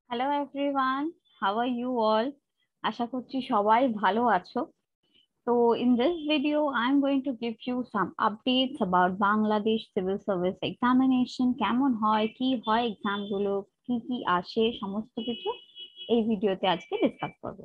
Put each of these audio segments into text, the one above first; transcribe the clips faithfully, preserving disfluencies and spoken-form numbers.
Hello everyone, how are you all? আশা করছি সবাই ভালো আছো। So in this video, I'm going to give you some updates about Bangladesh Civil Service Examination, কেমন হয়, কি হয় এক্সাম গুলো, কি কি আসে, সমস্ত কিছু এই ভিডিওতে আজকে ডিসকাস করব।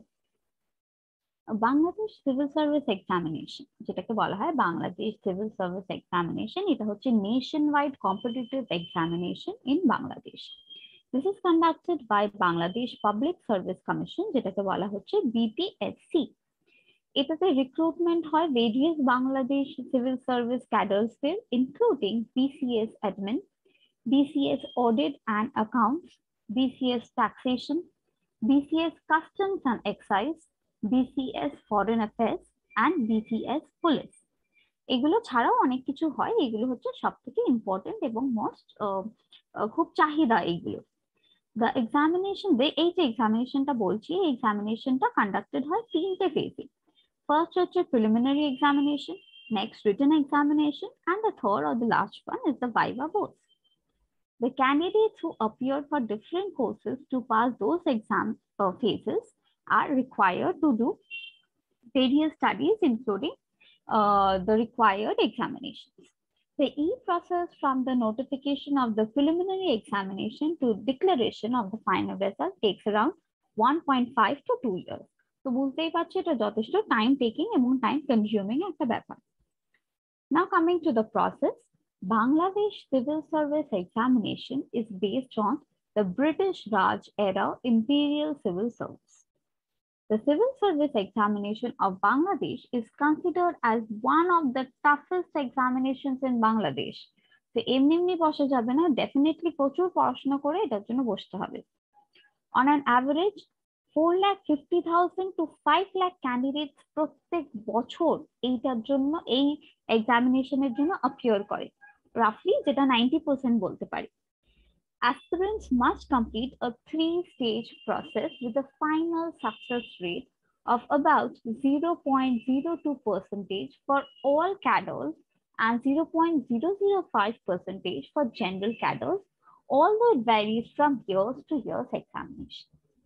বাংলাদেশ সিভিল সার্ভিস এক্সামিনেশন, যেটাকে বলা হয় বাংলাদেশ সিভিল সার্ভিস এক্সামিনেশন, এটা হচ্ছে nationwide competitive examination in Bangladesh. This is conducted by Bangladesh Public Service Commission, যেটাকে বলা হচ্ছে বি পি এস সি। এটাতে রিক্রুটমেন্ট হয় ভেরিয়াস বাংলাদেশ সিভিল সার্ভিস ক্যাডার্সদের, including BCS admin, BCS audit and accounts, BCS taxation, BCS customs and excise, BCS foreign affairs and BCS police. এগুলো ছাড়াও অনেক কিছু হয়, এগুলো হচ্ছে সব থেকে ইম্পর্টেন্ট এবং মোস্ট খুব চাহিদা এইগুলো। The examination, the এই যে এক্সামিনেশনটা বলছি, এই এক্সামিনেশনটা কন্ডাক্টেড হয় তিনটে ফেজে। ফার্স্ট হচ্ছে preliminary examination, next written examination, and the third or the last one is the viva voce. The candidates who appear for different courses to pass those exam uh, phases are required to do various studies, including uh, the required examinations. The e-process from the notification of the preliminary examination to declaration of the final result takes around one point five to two years. তো বুঝতেই পারছি এটা যথেষ্ট time taking এবং time consuming একটা ব্যাপার। Now coming to the process, Bangladesh Civil Service Examination is based on the British Raj era Imperial Civil Service. The Civil Service Examination of Bangladesh is considered as one of the toughest examinations in Bangladesh. তো এমনি এমনি বসে যাবে না, definitely প্রচুর পড়াশোনা করে এটার জন্য বসতে হবে। On an average, four lakh fifty thousand to five lakh candidates প্রত্যেক বছর এইটার জন্য, এই এক্সামিনেশনের জন্য অ্যাপিয়ার করে, রাফলি যেটা নাইনটি পার্সেন্ট বলতে পারি। Aspirants must complete a three-stage process with a final success rate of about zero point zero two percentage for all cadres and zero point zero zero five percentage for general cadres, although it varies from years to years examination.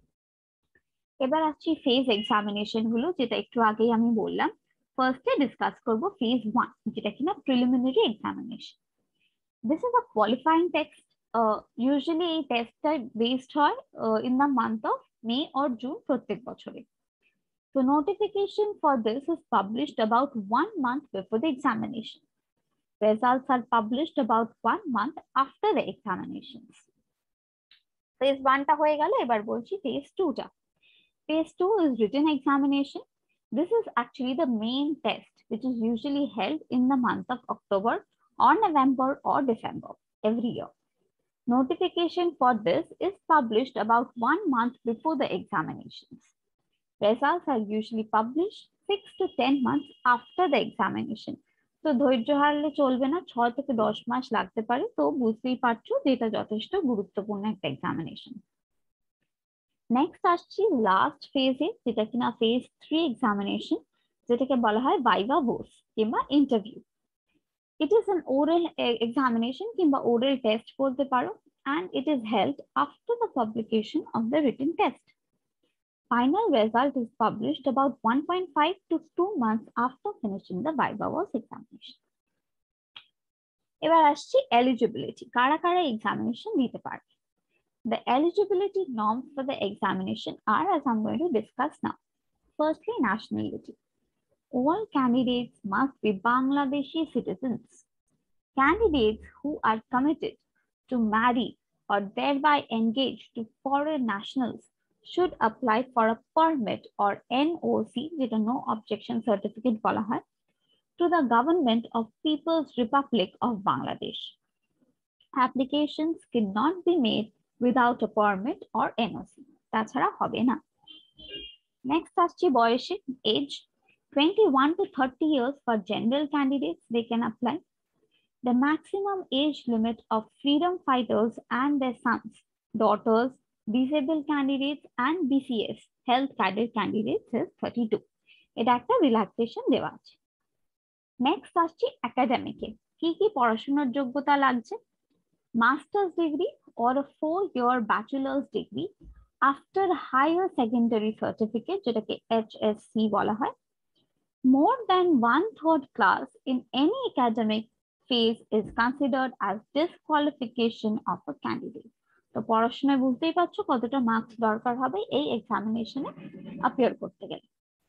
এবার আসছি phase examination গুলো, যেটা একটু আগেই আমি বললাম। ফার্স্টে discuss করব ফেজ ওয়ান, যেটা কিনা preliminary examination. This is a qualifying test. Usually এই টেস্টটা বেসড হয় in the month of May or June প্রত্যেক বছরে। So notification for this is published about one month before the examination. Results are published about one month after the examinations. Phase one টা হয়ে গেল, এবার বলছি phase two টা। Phase two is written examination. This is actually the main test, which is usually held in the month of October or November or December every year. Notification for this is published about one month before the examinations. Results are usually published six to ten months after the examination. তো ধৈর্য হারলে চলবে না, ছয় থেকে দশ মাস লাগতে পারে। তো বুঝতেই পারছো যে এটা যথেষ্ট গুরুত্বপূর্ণ একটা এক্সামিনেশন। নেক্সট আসছি লাস্ট ফেজে, যেটা কিনা ফেজ থ্রি এক্সামিনেশন, যেটাকে বলা হয় ভাইভা ভোস কিংবা interview. It is an oral examination কিংবা ওরাল টেস্ট বলতে পারো, and it is held after the publication of the written test. Final result is published about one point five to two months after finishing the viva voce examination. এবার আসছি eligibility, কারা কারা examination দিতে পারবে। The eligibility norms for the examination are, as I'm going to discuss now. Firstly, nationality. All candidates must be Bangladeshi citizens. Candidates who are committed to marry or thereby engage to foreign nationals should apply for a permit or N O C, যেটা no objection certificate বলা হয়, to the government of People's Republic of Bangladesh. Applications cannot be made without a permit or N O C. তাছাড়া হবে না। Next আসছি বয়সে, age twenty-one to thirty years for general candidates, they can apply. The maximum age limit of freedom fighters and their sons, daughters, disabled candidates and B C S health cadre candidates is thirty-two. এটা একটা relaxation দেওয়া আছে। Next আসছি একাডেমিকে, কি কি পড়াশোনার যোগ্যতা লাগছে। Master's degree or a four-year bachelor's degree after higher secondary certificate, যেটাকে এইচএসসি বলা হয়, more than one third class in any academic phase is considered as disqualification of a candidate. তো পড়াশোনায় বুঝতেই পারছো কতটা মার্কস দরকার হবে এই এক্সামিনেশনে অ্যাপিয়ার করতে গেলে।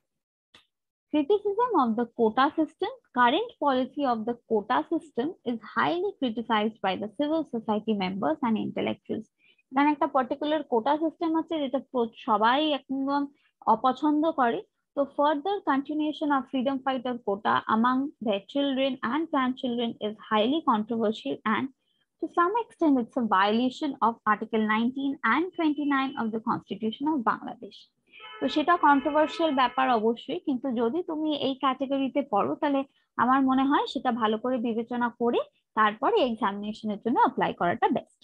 Criticism of the quota system. Current policy of the quota system is highly criticized by the civil society members and intellectuals. এখানে একটা পার্টিকুলার কোটা সিস্টেম আছে যেটা সবাই একদম অপছন্দ করে। So further continuation of freedom fighter quota among their children and grandchildren is highly controversial, and to some extent it's a violation of Article nineteen and twenty-nine of the Constitution of Bangladesh. তো সেটা controversial ব্যাপার অবশ্যই, কিন্তু যদি তুমি এই ক্যাটাগরিতে পড়ো তাহলে আমার মনে হয় সেটা ভালো করে বিবেচনা করে তারপরে এক্সামিনেশনের জন্য অ্যাপ্লাই করাটা best.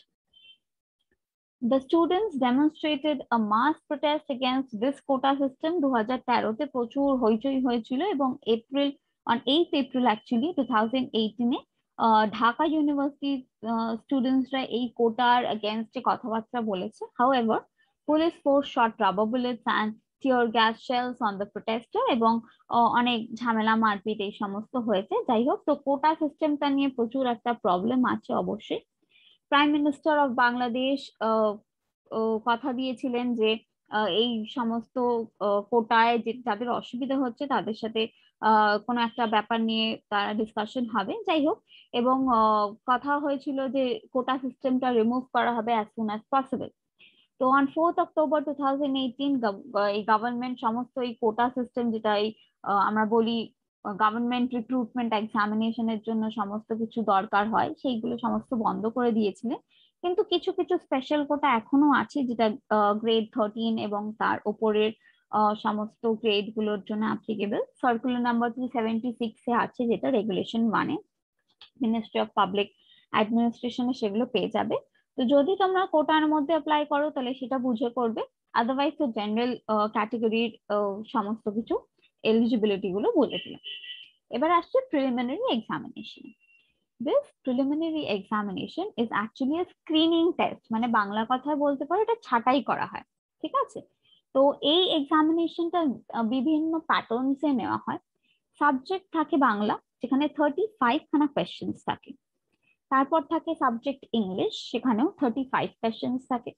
The students demonstrated a mass protest against this quota system. দু হাজার তেরোতে প্রচুর হইচই হয়েছিল এবং April on eighth April actually twenty eighteen এ ঢাকা ইউনিভার্সিটি স্টুডেন্টসরা এই কোটার এগেইনস্টে কথাবার্তা বলেছে। However, police force shot rubber bullets and tear gas shells on the protester এবং অনেক ঝামেলা মারপিট এই সমস্ত হয়েছে। যাই হোক, তো কোটা সিস্টেমটা নিয়ে প্রচুর একটা প্রবলেম আছে অবশ্যই। প্রাইম মিনিস্টার অফ বাংলাদেশ কথা দিয়েছিলেন যে এই সমস্ত কোটায় যে যাদের অসুবিধা হচ্ছে তাদের সাথে কোনো একটা ব্যাপার নিয়ে তারা ডিসকাশন হবে। যাই হোক, এবং কথা হয়েছিল যে কোটা সিস্টেমটা রিমুভ করা হবে অ্যাজ সুন অ্যাজ পসিবল। তো on fourth October two thousand eighteen এই গভর্নমেন্ট সমস্ত এই কোটা সিস্টেম, যেটা আমরা বলি গভর্নমেন্ট রিক্রুটমেন্ট এক্সামিনেশনের জন্য সমস্ত কিছু দরকার হয়, সেইগুলো সমস্ত বন্ধ করে দিয়েছিলেন। কিন্তু কিছু কিছু স্পেশাল কোটা এখনো আছে যেটা গ্রেড থার্টিন এবং তার উপরের সমস্ত গ্রেড গুলোর জন্য applicable. Circular number two seventy six এ আছে, যেটা রেগুলেশন ওয়ানে মিনিস্ট্রি অফ পাবলিক অ্যাডমিনিস্ট্রেশনে সেগুলো পেয়ে যাবে। তো যদি তোমরা কোটার মধ্যে অ্যাপ্লাই করো তাহলে সেটা বুঝে করবে, আদারওয়াইজ তো জেনারেল ক্যাটাগরির সমস্ত কিছু এলিজিবিলিটি গুলো বলে দিলাম। এবার আসছে preliminary examination. This preliminary examination is actually a screening test, মানে বাংলা কথায় বলতে পারো এটা ছাঁটাই করা হয়, ঠিক আছে? তো এই এক্সামিনেশনটা বিভিন্ন প্যাটার্নস এ নেওয়া হয়। সাবজেক্ট থাকে বাংলা, যেখানে থার্টি ফাইভ খানা কোয়েশ্চেন্স থাকে। তারপর থাকে সাবজেক্ট ইংলিশ, সেখানেও থার্টি ফাইভ কোয়েশ্চেন্স থাকে।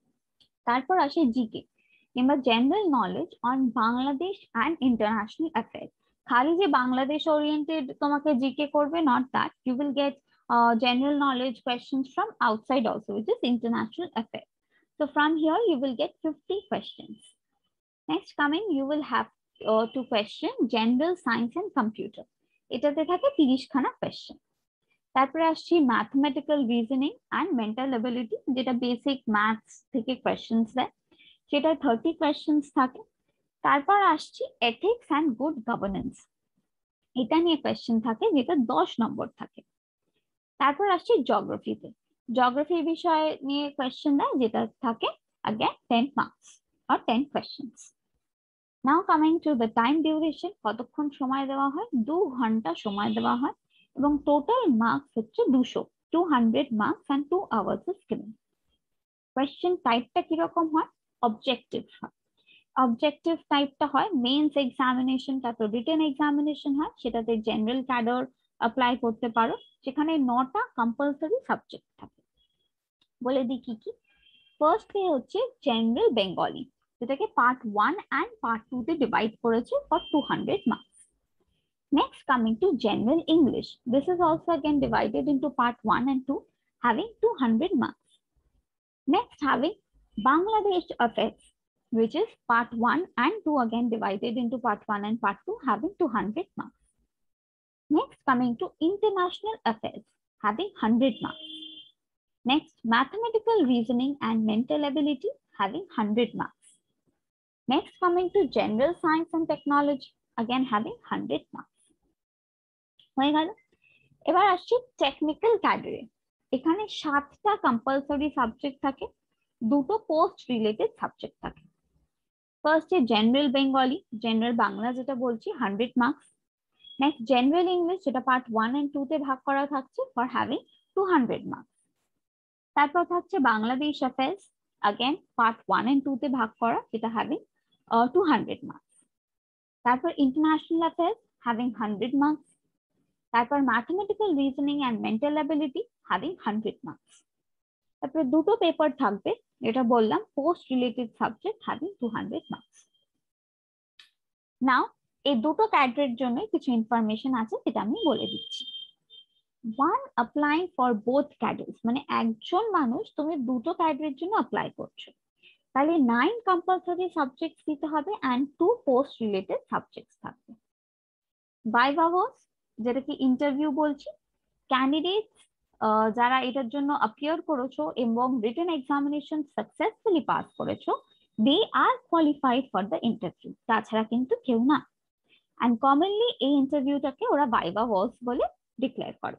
তারপর আসে জিকে কিংবা general knowledge on Bangladesh and international affairs. খালি যে বাংলাদেশ ওরিয়েন্টেড তোমাকে জিকে করবে, not that, you will get general knowledge questions from outside also, which is international affairs. So from here you will get fifty questions. Next coming, you will have uh, to question general science and computer. এটাতে থাকে তিরিশ খানা question. তারপরে আসছি mathematical reasoning and mental ability, যেটা basic maths থেকে questions দেয়, সেটা থার্টি কোয়েশ্চেন্স থাকে। তারপর আসছি এথিক্স অ্যান্ড গুড গভর্নেন্স, এটা নিয়ে কোয়েশ্চেন থাকে, যেটা দশ নম্বর থাকে। তারপর আসছি জিওগ্রাফিতে, জিওগ্রাফি বিষয় নিয়ে কোয়েশ্চেন দেয়, যেটা থাকে again ten marks or ten questions. Now coming to the time duration, কতক্ষণ সময় দেওয়া হয়? দু ঘন্টা সময় দেওয়া হয় এবং টোটাল মার্কস হচ্ছে দুশো, two hundred marks and two hours is given. Question টাইপটা কিরকম হয়? অবজেক্টিভ হয়। অবজেক্টিভ টাইপটা হয় মেইনস এক্সামিনেশনটা তো রিটেন এক্সামিনেশন হয়, সেটাতে জেনারেল ক্যাডার অ্যাপ্লাই করতে পারো, যেখানে নটা কম্পালসরি সাবজেক্ট থাকে। বলে দিই কি কি। ফার্স্ট ডে হচ্ছে জেনারেল বেঙ্গলি, যেটাকে part one and part two তে ডিভাইড করেছে for two hundred marks. Next, coming to general English, this is also again divided into part one and two, having two hundred marks. Next, having Bangladesh affairs, which is part one and two again divided into part one and part two, having two hundred marks. Next, coming to international affairs, having one hundred marks. Next, mathematical reasoning and mental ability, having one hundred marks. Next, coming to general science and technology, again having one hundred marks. হয়ে গেল। এবার আসছি technical ক্যাডারে, এখানে সাতটা compulsory subject থাকে, দুটো post related subject থাকে। First এ জেনারেল বেঙ্গলি, জেনারেল বাংলা যেটা বলছি, hundred marks. Next general English, যেটা পার্ট ওয়ান এন্ড টু তে ভাগ করা থাকছে, for having two hundred marks. তারপর থাকছে Bangladesh affairs, again part one and two তে ভাগ করা, যেটা having uh, two hundred marks. তারপর international affairs having one hundred marks. তারপর mathematical reasoning and mental ability having one hundred marks. তারপর দুটো পেপার থাকবে, যেটা বললাম post related subject having two hundred marks. Now এই দুটো ক্যাডারের জন্য কিছু ইনফরমেশন আছে, যেটা আমি বলে দিচ্ছি। One applying for both cadres, মানে একজন মানুষ তুমি দুটো ক্যাডারের জন্য অ্যাপ্লাই করছো, তাহলে নাইন কম্পালসরি সাবজেক্টস দিতে হবে and two post related subjects থাকবে। ভাইভা ওয়াজ, যেটাকে ইন্টারভিউ বলছি, ক্যান্ডিডেটস যারা এটার জন্য অ্যাপিয়ার করেছো এবং রিটেন এক্সামিনেশন সাকসেসফুলি পাস করেছো, they are qualified for the interview, তাছাড়া কিন্তু কেউ না। অ্যান্ড কমনলি এই ইন্টারভিউটাকে ওরা ভাইভা ওয়াজ বলে ডিক্লেয়ার করে।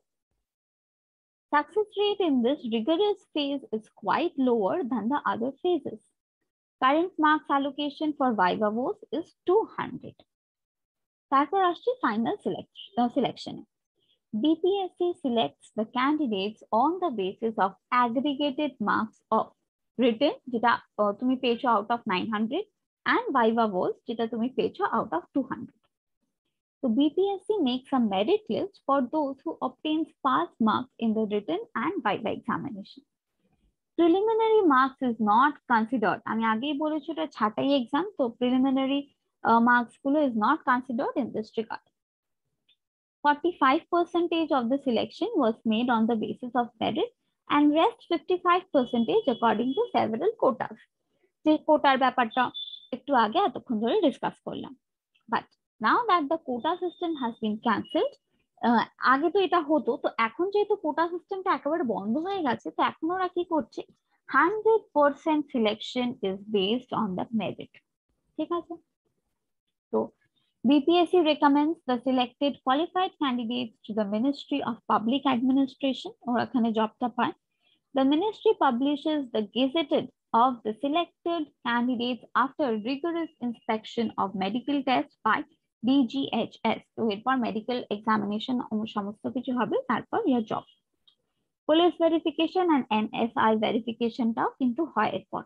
Success rate in this rigorous phase is quite lower than the other phases. Current marks allocation for Viva Voce is two hundred. তারপর আসছে final selection. B P S C selects the candidates on the basis of aggregated marks of written, যেটা তুমি পেয়েছো out of nine hundred, and Viva Voce, যেটা তুমি পেয়েছো out of two hundred. So B P S C makes a merit list for those who obtains pass marks in the written and Viva examination. Preliminary marks is not considered. আমি আগেই বলেছি এটা ছাঁটাই exam, তো preliminary uh, marks গুলো is not considered in this regard. forty-five percent of the selection was made on the basis of merit and rest fifty-five percent according to several quotas. যে কোটার ব্যাপারটা একটু আগে এতক্ষণ ধরে ডিসকাস করলাম। But now that the quota system has been cancelled, আগে তো এটা হতো, তো এখন যেহেতু কোটা সিস্টেমটা একেবারে বন্ধ হয়ে গেছে, তো এখন ওরা কি করছে, hundred percent selection is based on the merit. ঠিক আছে, তো B P S C recommends the selected qualified candidates to the Ministry of Public Administration, ওরা এখানে জবটা পায়। The ministry publishes the gazetted of the selected candidates after rigorous inspection of medical tests by D G H S. তো এরপর medical examination সমস্ত কিছু হবে, তারপর your job. Police verification and N S I ভেরিফিকেশনটাও কিন্তু হয় এরপর।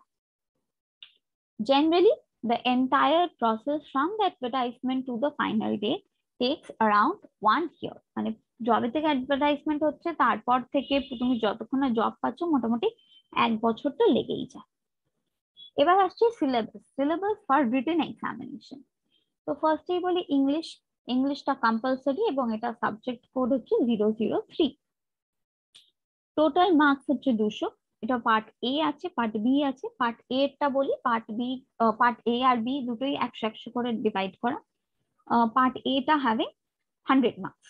Generally, the entire process from the advertisement to the final day takes around one year. মানে জবে থেকে অ্যাডভার্টাইজমেন্ট হচ্ছে, তারপর থেকে তুমি যতক্ষণ না জব পাচ্ছ, মোটামুটি এক বছর তো লেগেই যায়। এবার আসছে syllabus, syllabus for written examination. তো ফার্স্টেই বলি ইংলিশ, ইংলিশটা কম্পালসরি এবং এটা সাবজেক্ট কোড হচ্ছে zero zero three. Total marks হচ্ছে দুশো। এটা পার্ট এ আছে, পার্ট বি আছে। পার্ট এ টা বলি, পার্ট বি পার্ট এ আর বি দুটোই একশো একশো করে ডিভাইড করা। পার্ট এ টা হ্যাভিং হান্ড্রেড মার্কস।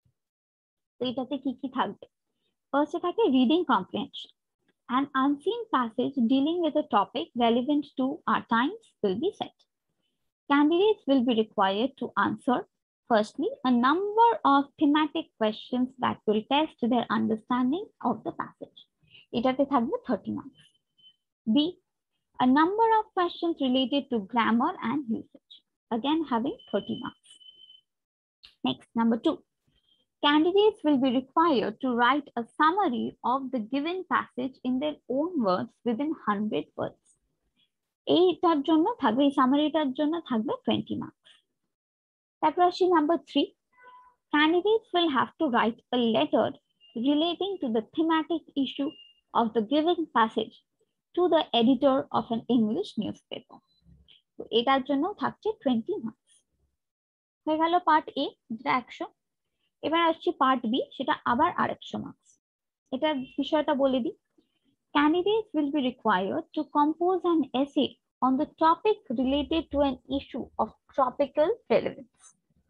তো এটাতে কি কি থাকবে? ফার্স্টে থাকে reading comprehension. An unseen passage dealing with a topic relevant to our times will be set. Candidates will be required to answer, firstly, a number of thematic questions that will test their understanding of the passage. এটাতে থাকবে thirty marks. B, a number of questions related to grammar and usage, again having thirty marks. Next, number two, candidates will be required to write a summary of the given passage in their own words within one hundred words. এইটার জন্য থাকবে, এই সামারিটার জন্য থাকবে twenty marks. তারপর আসি number three, candidates will have to write a letter relating to the thematic issue of the given passage to the editor of an English newspaper. তো এটার জন্য থাকছে twenty marks. হয়ে গেল পার্ট এ, যেটা একশো। এবার আসছি পার্ট বি, সেটা আবার আরেকশো মার্কস। এটার বিষয়টা বলে দিই। Candidates will be required to compose an essay on the topic related to an issue of tropical relevance.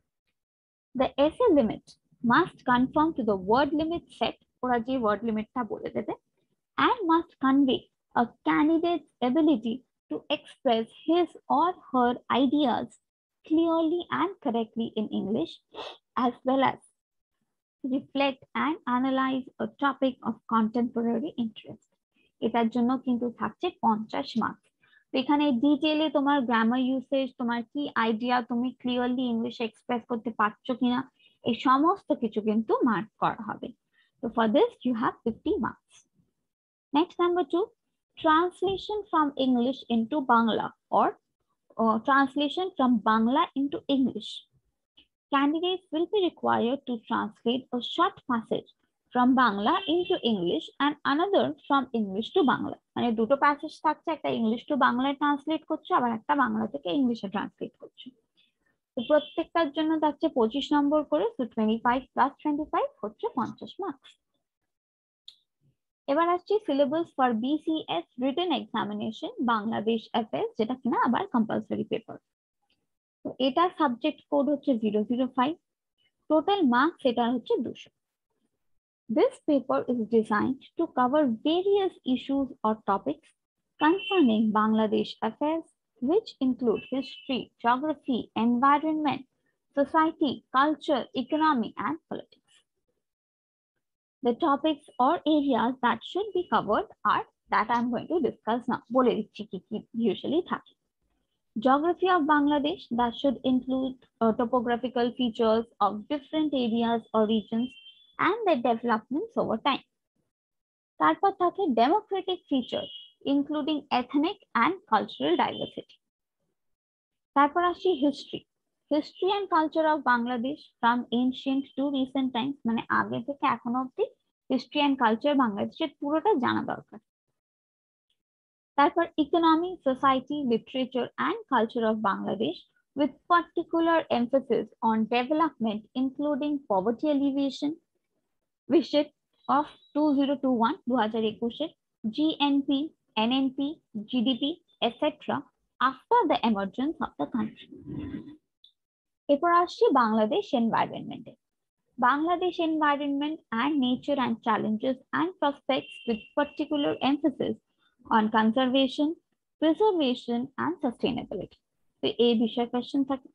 The essay limit must conform to the word limit set, ওরা যে word limitটা বলে দেবে, and must convey a candidate's ability to express his or her ideas clearly and correctly in English, as well as reflect and analyze a topic of contemporary interest. এটার জন্য কিন্তু থাকছে পঞ্চাশ marks. এখানে ডিটেইলে তোমার গ্রামার ইউসেজ, তোমার কি idea, তুমি ক্লিয়ারলি ইংলিশে এক্সপ্রেস করতে পারছো কিনা, এই সমস্ত কিছু কিন্তু মার্ক করা হবে। তো for this you have fifty marks. Next number two, translation from English into Bangla or uh, translation from Bangla into English. Candidates will be required to translate a short passage from Bangla into English and another from English to Bangla. মানে দুটো passage থাকছে, একটা English to বাংলায় translate করছো, আবার একটা বাংলা থেকে ইংলিশে ট্রান্সলেট করছো। তো প্রত্যেকটার জন্য থাকছে পঁচিশ নম্বর করে, তো twenty five plus twenty five হচ্ছে পঞ্চাশ মার্কস। এবার আসছি syllabus for BCS written examination Bangladesh affairs, যেটা কিনা আবার কম্পালসরি পেপার। তো এটার সাবজেক্ট কোড হচ্ছে zero zero five, total marks এটা হচ্ছে দুশো। This paper is designed to cover various issues or topics concerning Bangladesh affairs, which include history, geography, environment, society, culture, economy, and politics. The topics or areas that should be covered are that I'm going to discuss now. বলে দিচ্ছি কি কি usually থাকে। Geography of Bangladesh, that should include uh, topographical features of different areas or regions and their developments over time. তারপর থাকে democratic features including ethnic and cultural diversity. তারপর আসি history. History and culture of Bangladesh from ancient to recent times, মানে আগে থেকে এখন অবধি history and culture বাংলাদেশের পুরোটা জানা দরকার। তারপর economy, society, literature and culture of Bangladesh with particular emphasis on development including poverty alleviation, vision of two thousand twenty-one two thousand twenty-one, G N P, N N P, G D P, et cetera after the emergence of the country. এরপর আসছি Bangladesh এনভায়রনমেন্টে। Bangladesh environment and nature and challenges and prospects with particular emphasis on conservation, preservation and sustainability. তো এই বিষয়ে question থাকে।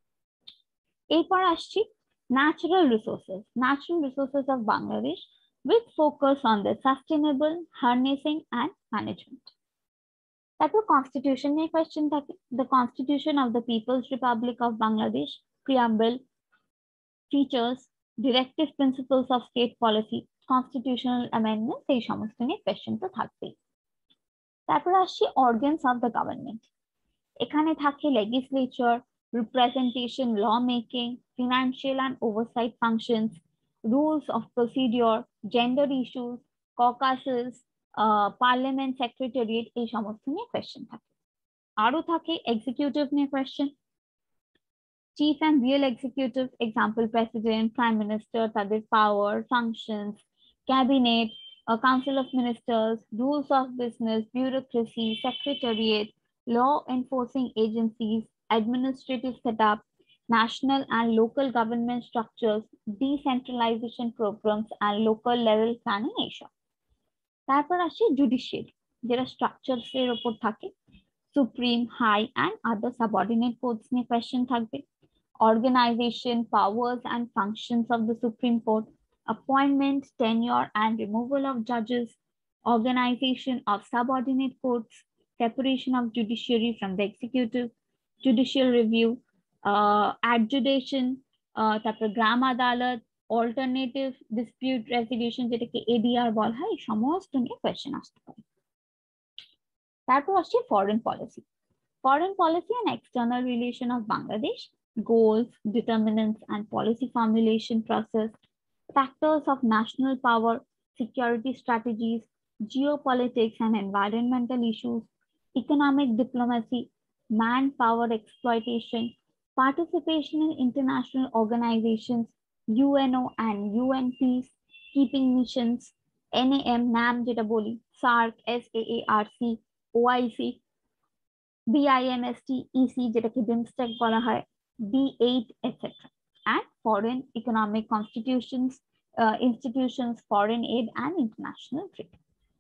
এরপর আসছি natural resources, natural resources of Bangladesh with focus on the sustainable harnessing and management. তারপর constitution নিয়ে question থাকে। The Constitution of the People's Republic of Bangladesh, preamble, features, directive principles of state policy, constitutional amendments, এই সমস্ত নিয়ে question তো থাকবেই। তারপর আসছি organs of the government. এখানে থাকে legislature, representation, lawmaking, financial and oversight functions, rules of procedure, gender issues, caucuses, uh, parliament secretariat, এই সমস্ত নিয়ে কোশ্চেন থাকে। আরো থাকে executive নিয়ে question, chief and real executive, example president, prime minister, তাদের power, functions, cabinet, a council of ministers, rules of business, bureaucracy, secretariat, law enforcing agencies, administrative setup, national and local government structures, decentralization programs, and local level planning এইসব। তারপর আসে judiciary, যেটা structures এর উপর থাকে, supreme, high and other subordinate courts নিয়ে question থাকবে। Organization, powers and functions of the Supreme Court, appointment, tenure and removal of judges, organization of subordinate courts, separation of judiciary from the executive, judicial review, uh, adjudication, uh, তারপর গ্রাম আদালত, alternative dispute resolution, যেটাকে A D R বলা হয়, সমস্ত নিয়ে question আসতে পারে। তারপর আসছে foreign policy. Foreign policy and external relation of Bangladesh, goals, determinants and policy formulation process, factors of national power, security strategies, geopolitics and environmental issues, economic diplomacy, manpower exploitation, participation in international organizations, U N O and U N peacekeeping missions, N A M, NAM যেটা বলি, SAARC, S A A R C, O I C, B I M S T, E C যেটাকে বিমস্টেক বলা হয়, B eight, et cetera, and foreign economic constitutions, uh, institutions, foreign aid and international trade.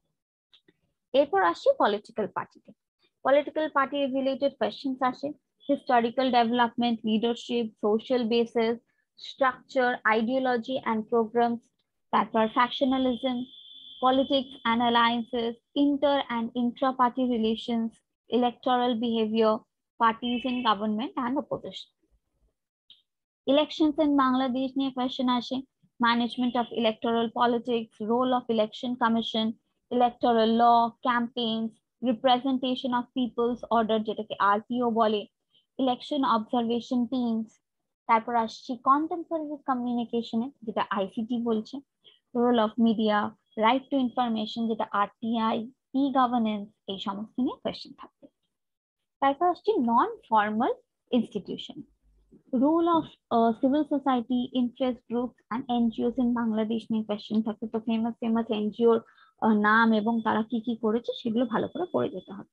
এরপর আসছে political party. Political party related questions আসে, historical development, leadership, social basis, structure, ideology and programs, তারপর factionalism, politics and alliances, inter and intra-party relations, electoral behavior, parties in government and opposition. Elections in Bangladesh নিয়ে question আসে, management of electoral politics, role of election commission, electoral law, campaigns, representation of people's order যেটাকে RPO বলে, election observation teams, তারপর আসছি contemporary কমিউনিকেশনে যেটা ICT বলছে, role of media, right to information যেটা আরটিআই, ই গভর্নেন্স, এই সমস্ত নিয়ে কোয়েশ্চেন থাকবে। তারপর আসছি non formal institution, role of civil society, interest groups and NGOs in Bangladesh নিয়ে কোয়েশ্চেন থাকবে। তো ফেমাস ফেমাস এনজিওর নাম এবং তারা কি কি করেছে সেগুলো ভালো করে পড়ে যেতে হবে।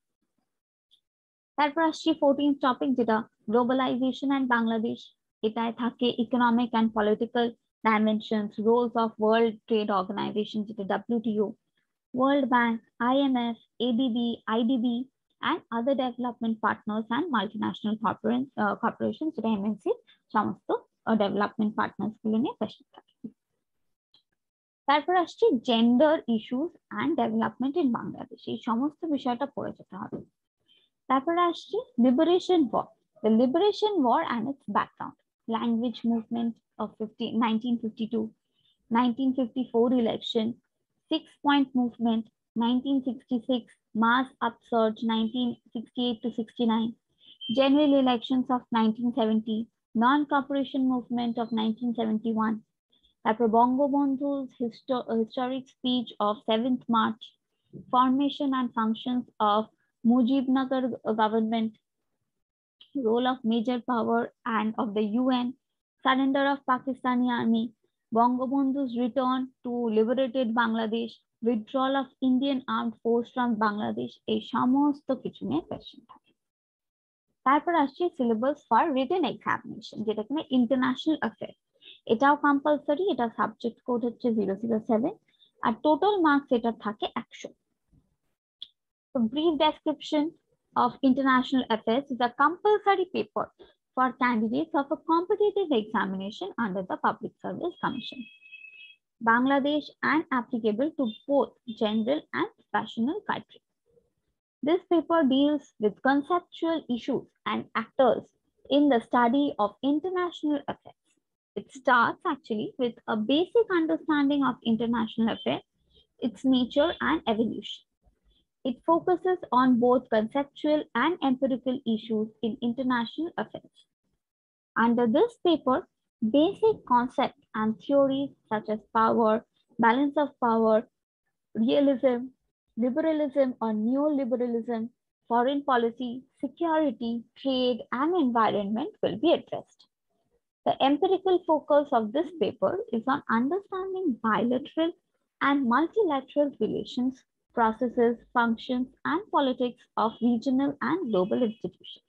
তারপর আসছি ফোরটিন্থ টপিক যেটা গ্লোবালাইজেশন অ্যান্ড বাংলাদেশ, এটায় থাকে economic and political dimensions, roles of world trade organisation যেটা WTO, World Bank, I M F, A D B, I D B, and other development partners and multinational corporate, uh, corporations, যেটা M N C, সমস্ত development partners গুলো নিয়ে question থাকে। তারপর আসছে gender issues and development in Bangladesh, এই সমস্ত বিষয়টা পড়ে যেতে হবে। তারপরে আসছে liberation war, the liberation war and its background, language movement of nineteen fifty two, nineteen fifty four election, Six Point Movement, nineteen sixty-six, Mass Upsurge, nineteen sixty-eight to sixty-nine, General Elections of nineteen seventy, Non-Cooperation Movement of nineteen seventy-one, তারপর বঙ্গবন্ধু's histo- historic speech of seventh March, Formation and Functions of Mujibnagar government, role of major power and of the U N, surrender of Pakistani army, Bangabandhu's return to liberated Bangladesh, withdrawal of Indian armed force from Bangladesh, এই সমস্ত কিছু নিয়ে question থাকে। তারপর আসছে syllabus for written examination যেটা কিনা international affair, এটাও কম্পালসরি, এটা সাবজেক্ট কোড হচ্ছে জিরো জিরো সেভেন আর টোটাল মার্কস এটা থাকে একশো। তো brief description of international affairs is a compulsory paper for candidates of a competitive examination under the Public Service Commission, Bangladesh, and applicable to both general and professional criteria. This paper deals with conceptual issues and actors in the study of international affairs. It starts actually with a basic understanding of international affairs, its nature and evolution. It focuses on both conceptual and empirical issues in international affairs. Under this paper, basic concepts and theories such as power, balance of power, realism, liberalism or neoliberalism, foreign policy, security, trade, and environment will be addressed. The empirical focus of this paper is on understanding bilateral and multilateral relations, processes, functions, and politics of regional and global institutions.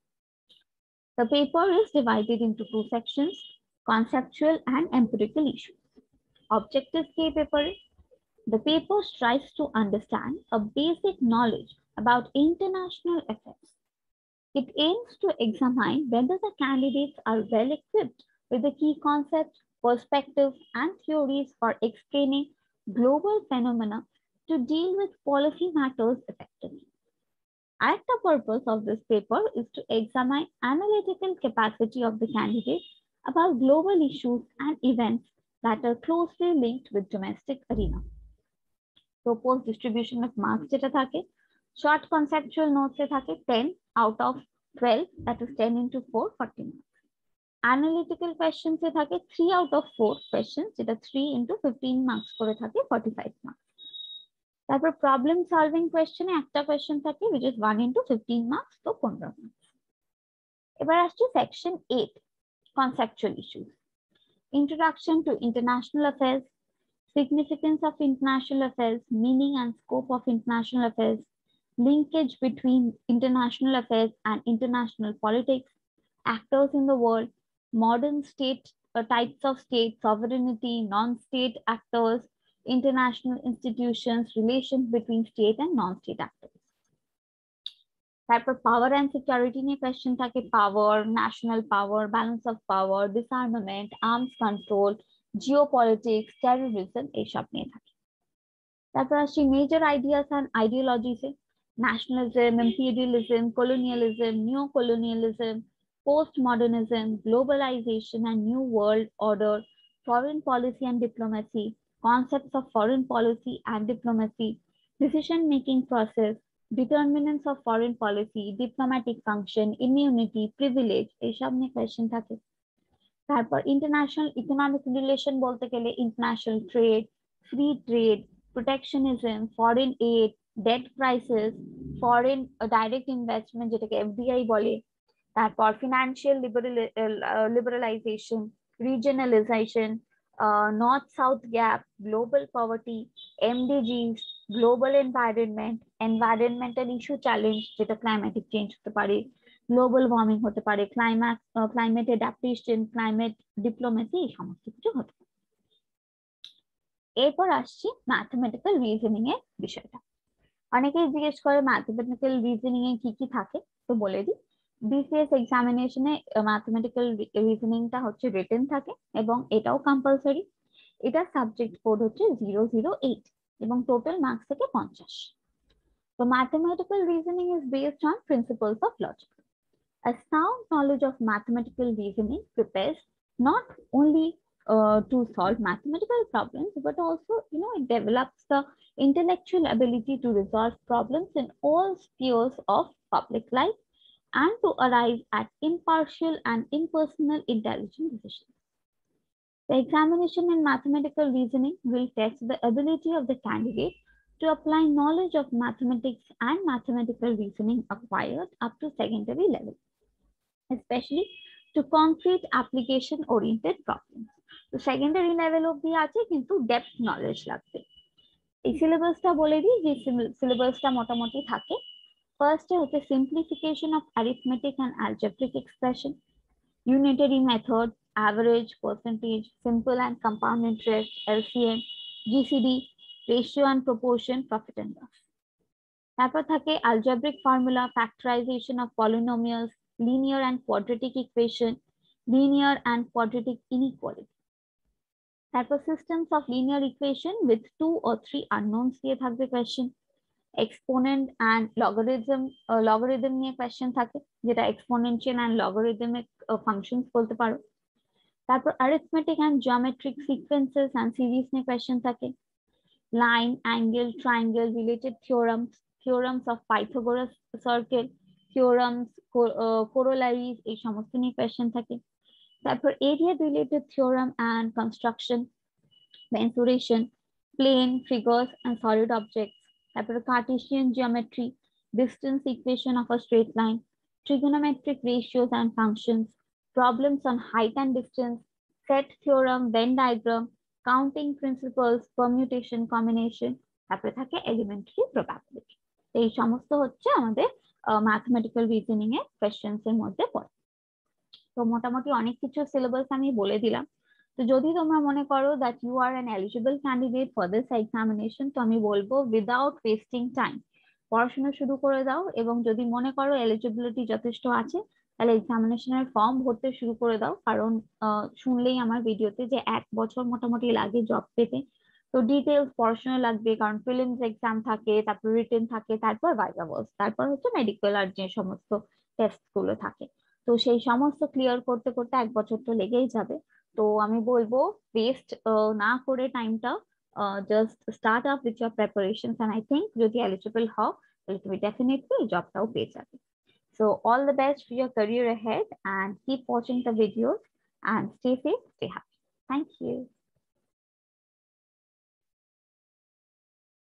The paper is divided into two sections, conceptual and empirical issues. Objectives के paper, the paper strives to understand a basic knowledge about international affairs. It aims to examine whether the candidates are well equipped with the key concepts, perspectives, and theories for explaining global phenomena to deal with policy matters effectively. Act the purpose of this paper is to examine analytical capacity of the candidate about global issues and events that are closely linked with domestic arena. Proposed distribution of marks যেটা থাকে, short conceptual notes এ থাকে ten out of twelve, that is ten into four, forty marks. Analytical questions এ থাকে three out of four questions, যেটা three into fifteen marks করে থাকে forty-five marks. তারপর problem solving কোয়েশ্চেনে একটা question থাকে which is one into fifteen marks, তো পনেরো marks. এবার আসছে section eight, conceptual issues. Introduction to international affairs, significance of international affairs, meaning and scope of international affairs, linkage between international affairs and international politics, actors in the world, modern state, uh, types of state, sovereignty, non-state actors, international institutions, relations between state and non-state actors. তারপর power and security নিয়ে question থাকে, power, national power, balance of power, disarmament, arms control, geopolitics, terrorism, এইসব নিয়ে থাকে। তারপর আসছি major ideas and ideologies এ, nationalism, imperialism, colonialism, neo-colonialism, postmodernism, globalization and new world order, foreign policy and diplomacy, concepts of foreign policy and diplomacy, decision-making process, determinants of foreign policy, diplomatic function, immunity, privilege, এইসব নিয়ে question থাকে। তারপর international economic relation বলতে গেলে international trade, free trade, protectionism, foreign aid, debt crisis, foreign direct investment যেটাকে FDI বলে, তারপর financial liberalisation, regionalisation, north south gap, global poverty, MDGs, global environment, environmental issue challenge যেটা climatic change হতে পারে, global warming হতে পারে, climate climate adaptation, climate diplomacy, এই সমস্ত কিছু হতে পারে। এরপর আসছি ম্যাথমেটিক্যাল রিজনিং এর বিষয়টা। অনেকেই জিজ্ঞেস করে ম্যাথমেটিক্যাল রিজনিং এ কি কি থাকে, তো বলে দিই। বিসিএস এক্সামিনেশনে ম্যাথমেটিক্যাল রিজনিংটা হচ্ছে রিটেন থাকে এবং এটাও কম্পালসরি। এটা সাবজেক্ট কোড হচ্ছে জিরো জিরো এইট এবং টোটাল মার্কস থেকে পঞ্চাশ। তো mathematical reasoning is based on principles of logic. A sound knowledge of mathematical reasoning prepares not only uh, to solve mathematical problems, but also, you know, it develops the intellectual ability to resolve problems in all spheres of public life and to arrive at impartial and impersonal intelligent decisions. The examination in mathematical reasoning will test the ability of the candidate to apply knowledge of mathematics and mathematical reasoning acquired up to secondary level, especially to concrete application oriented problems. তো secondary level অবধি আছে, কিন্তু depth knowledge লাগবে। এই সিলেবাসটা বলে দিই, যে সিলেবাসটা মোটামুটি থাকে। ফার্স্টে হচ্ছে simplification of arithmetic and algebraic expression, unitary method, average, percentage, simple and compound interest, L C M, G C D, ratio and proportion, profit and loss. তারপর থাকে algebraic formula, factorization of polynomials, linear and quadratic equation, linear and quadratic inequality. তারপর systems of linear equation with two or three unknowns দিয়ে থাকবে question, exponent and logarithm, uh, logarithm নিয়ে question থাকে, যেটা exponential and logarithmic uh, functions বলতে পারো। তারপর arithmetic and geometric sequences and series নিয়ে question থাকে, line, angle, triangle related theorems, theorems of Pythagoras circle, theorems, uh, corollaries, এই সমস্ত নিয়ে question থাকে। তারপর area related theorem and construction, mensuration, plane, figures and solid objects, তারপর Cartesian geometry, distance equation of a straight line, trigonometric ratios and functions, problems on height and distance, set theorem, Venn diagram, counting principles, permutation, combination, তারপরে থাকে elementary probability। এই সমস্ত হচ্ছে আমাদের mathematical reasoning এর questions এর মধ্যে পড়ে। তো মোটামুটি অনেক কিছু সিলেবাস আমি বলে দিলাম। তো যদি তোমরা মনে করো that you are an eligible candidate for this examination, তো আমি বলবো উইদাউট ওয়েস্টিং টাইম পড়াশোনা শুরু করে দাও, এবং যদি মনে করো এলিজিবিলিটি যথেষ্ট আছে তাহলে এক্সামিনেশনের ফর্ম ভরতে শুরু করে দাও। কারণ শুনলেই আমার ভিডিওতে যে এক বছর মোটামুটি লাগে জব পেতে, তো ডিটেলস পড়াশোনা লাগবে, কারণ প্রিলিমস এক্সাম থাকে, তারপর রিটেন থাকে, তারপর ভাইভা ওয়ালস, তারপর হচ্ছে মেডিকেল আর যে সমস্ত টেস্ট গুলো থাকে। তো সেই সমস্ত ক্লিয়ার করতে করতে এক বছর তো লেগেই যাবে। তো আমি বলবো ওয়েস্ট না করে টাইমটা, just start up with your preparations, and I think যদি এলিজিবল হও তাহলে তুমি ডেফিনেটলি এই জবটাও পেয়ে যাবে। So all the best for your career ahead, and keep watching the videos and stay safe, stay happy. Thank you.